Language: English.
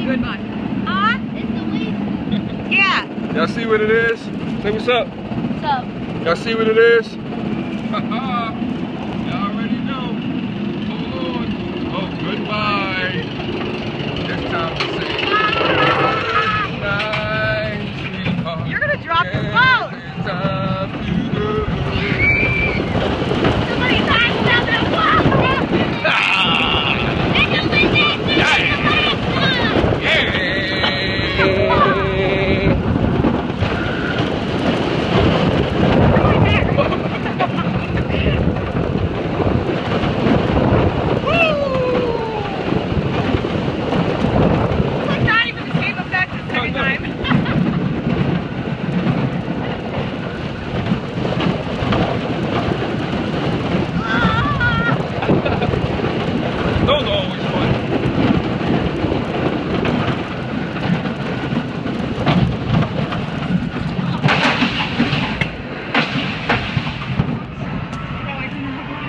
Goodbye. Huh? It's the leaf. Yeah. Y'all see what it is? Say what's up. What's up? Y'all see what it is? Y'all already know. Hold on. Oh, goodbye.